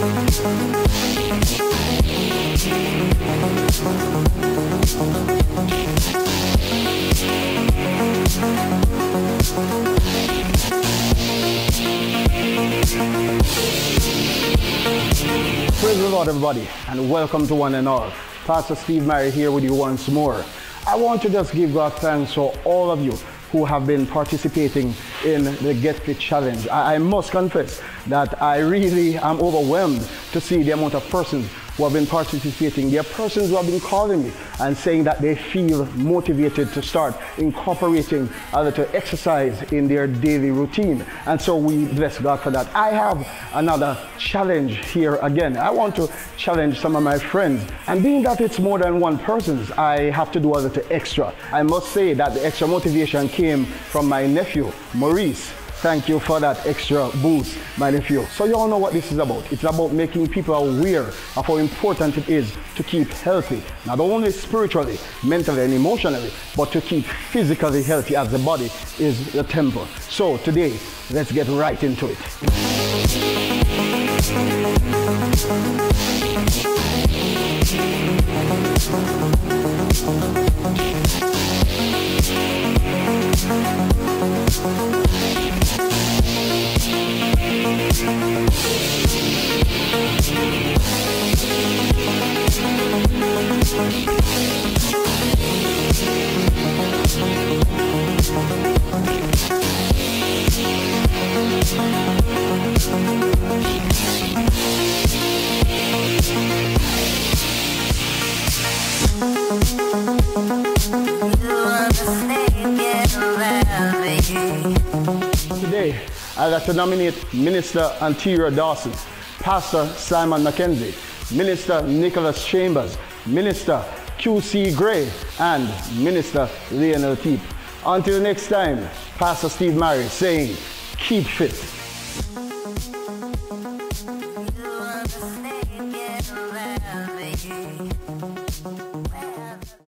Praise the Lord, everybody, and welcome to one and all. Pastor Steve Murray here with you once more. I want to just give God thanks for all of you who have been participating in the Get Fit Challenge. I must confess that I really am overwhelmed to see the amount of persons who have been participating. There are persons who have been calling me and saying that they feel motivated to start incorporating a little exercise in their daily routine. And so we bless God for that. I have another challenge here again. I want to challenge some of my friends. And being that it's more than one person's, I have to do a little extra. I must say that the extra motivation came from my nephew, Maurice. Thank you for that extra boost, my nephew. So you all know what this is about. It's about making people aware of how important it is to keep healthy, not only spiritually, mentally, and emotionally, but to keep physically healthy, as the body is the temple. So today, let's get right into it. Today, I'd like to nominate Minister Anterior Dawson, Pastor Simon McKenzie, Minister Nicholas Chambers, Minister Q.C. Gray, and Minister Lionel Teep. Until next time, Pastor Steve Murray saying, keep fit.